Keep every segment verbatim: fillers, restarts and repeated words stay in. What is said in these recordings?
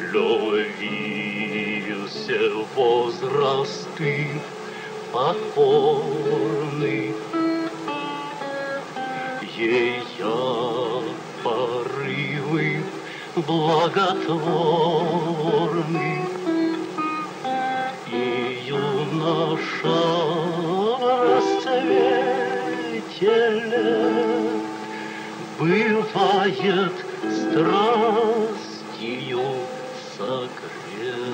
Длился возрасты покорный, Ея порывы благотворны, и юноша расцвете лет бывает страстью согрет.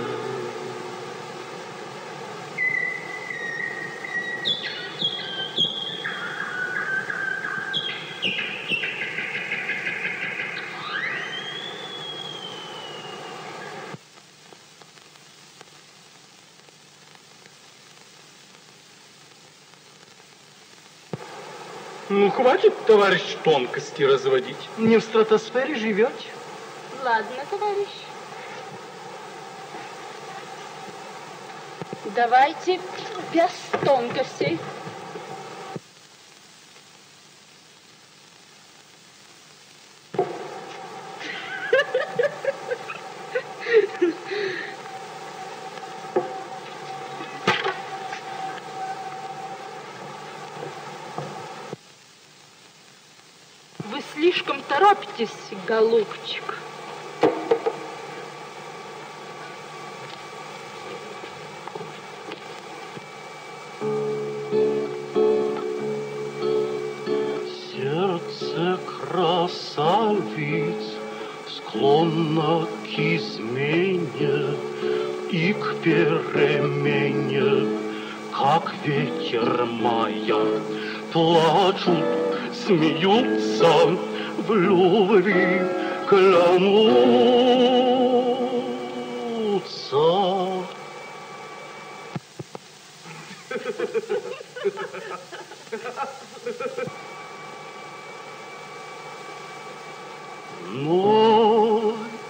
Ну, хватит, товарищ, тонкости разводить. Не в стратосфере живете? Ладно, товарищ. Давайте без тонкостей. Вы слишком торопитесь, голубчик. Сердце красавиц склонно к измене и к перемене, как ветер мая. Плачут, смеются, в любви клянутся. Но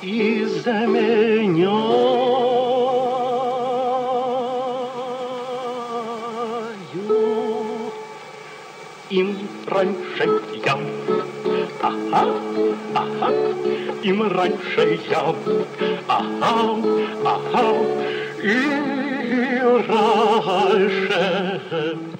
изменяю им раньше я. Ага, ага, им раньше я. Ага, ага, и раньше